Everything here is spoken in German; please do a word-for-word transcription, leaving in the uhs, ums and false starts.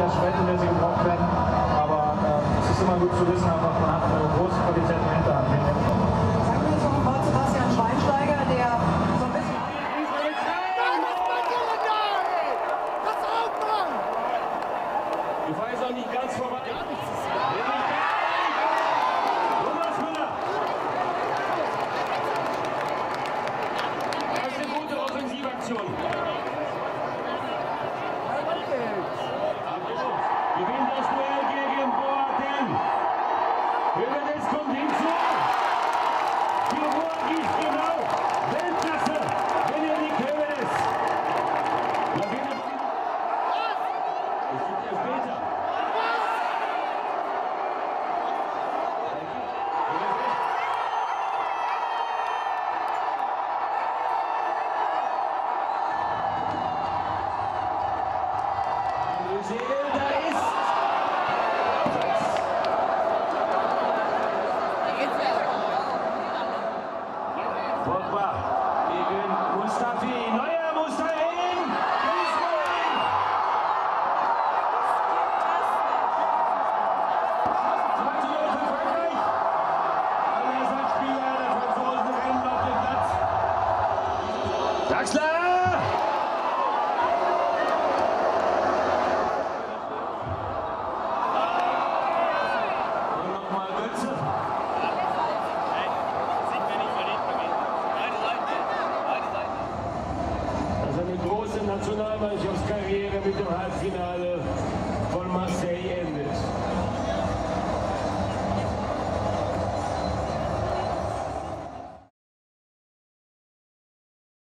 der Schritte, wenn sie gebraucht werden. Aber äh, es ist immer gut zu wissen, einfach, man hat eine große Qualität im Hinterhand. Sagen wir jetzt noch ein Wort Sebastian Schweinsteiger, der so ein bisschen... Ich weiß auch nicht ganz vorbei. Thomas Müller. Das ist eine gute Offensivaktion. Gewinnt das Duell gegen Boateng. Höwedes kommt hinzu. Für Boateng genau. Weltklasse. Benedikt Höwedes. Lawine. Es gibt Elfmeter. Da ist Pogba gegen Mustafi. Neuer Mustafi. zwei zu null für Frankreich. Alle Ersatzspieler der Franzosen rennen auf den Platz. Draxler! Nationalmannschaftskarriere mit dem Halbfinale von Marseille endet.